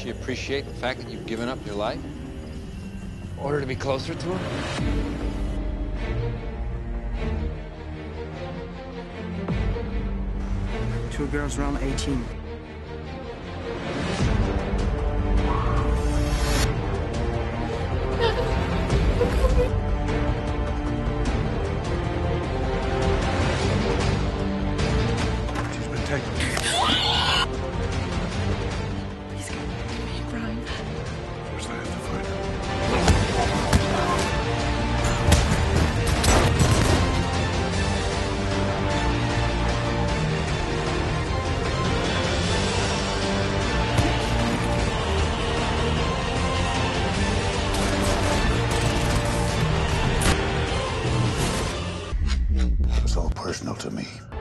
she appreciate the fact that you've given up your life in order to be closer to her? Two girls around 18. She's been taken. He's coming to me, Brian. First, I have to find her. It's all personal to me.